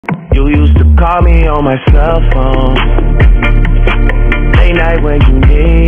You used to call me on my cell phone, late night when you need